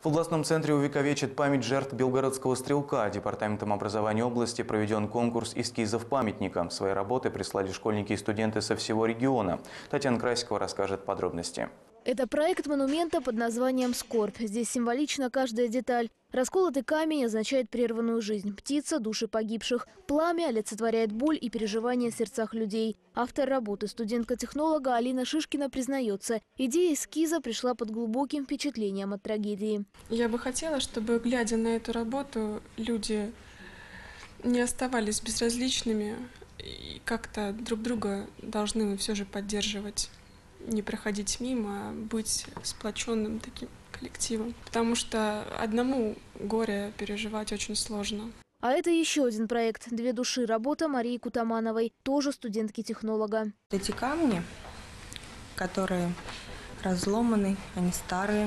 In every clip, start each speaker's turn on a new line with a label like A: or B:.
A: В областном центре увековечат память жертв белгородского стрелка. Департаментом образования области проведен конкурс эскизов памятника. Свои работы прислали школьники и студенты со всего региона. Татьяна Красикова расскажет подробности.
B: Это проект монумента под названием «Скорбь». Здесь символична каждая деталь. Расколотый камень означает прерванную жизнь. Птица – души погибших. Пламя олицетворяет боль и переживания в сердцах людей. Автор работы, студентка-технолога Алина Шишкина, признается, идея эскиза пришла под глубоким впечатлением от трагедии.
C: Я бы хотела, чтобы, глядя на эту работу, люди не оставались безразличными и как-то друг друга должны все же поддерживать. Не проходить мимо, а быть сплоченным таким коллективом. Потому что одному горе переживать очень сложно.
B: А это еще один проект «Две души». Работа Марии Кутамановой, тоже студентки-технолога.
D: Эти камни, которые разломаны, они старые,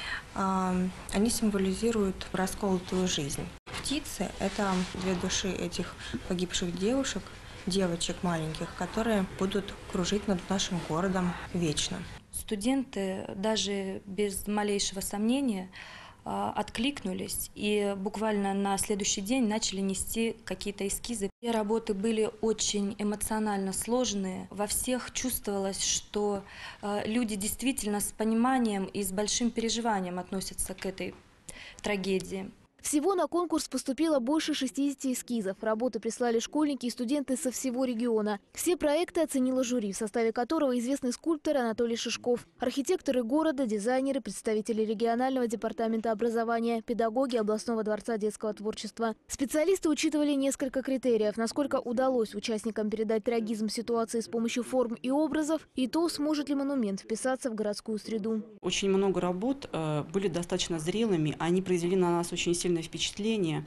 D: они символизируют расколотую жизнь. Птицы – это две души этих погибших девочек маленьких, которые будут кружить над нашим городом вечно.
E: Студенты даже без малейшего сомнения откликнулись и буквально на следующий день начали нести какие-то эскизы. Все работы были очень эмоционально сложные. Во всех чувствовалось, что люди действительно с пониманием и с большим переживанием относятся к этой трагедии.
B: Всего на конкурс поступило больше 60 эскизов. Работы прислали школьники и студенты со всего региона. Все проекты оценило жюри, в составе которого известный скульптор Анатолий Шишков, архитекторы города, дизайнеры, представители регионального департамента образования, педагоги областного дворца детского творчества. Специалисты учитывали несколько критериев: насколько удалось участникам передать трагизм ситуации с помощью форм и образов, и то, сможет ли монумент вписаться в городскую среду.
F: Очень много работ были достаточно зрелыми, они произвели на нас очень сильное впечатление,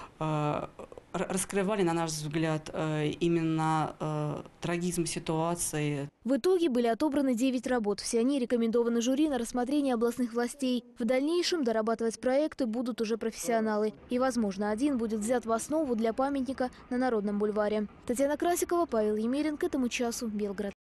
F: раскрывали, на наш взгляд, именно трагизм ситуации.
B: В итоге были отобраны 9 работ. Все они рекомендованы жюри на рассмотрение областных властей. В дальнейшем дорабатывать проекты будут уже профессионалы. И, возможно, один будет взят в основу для памятника на Народном бульваре. Татьяна Красикова, Павел Емерин. К этому часу. Белгород.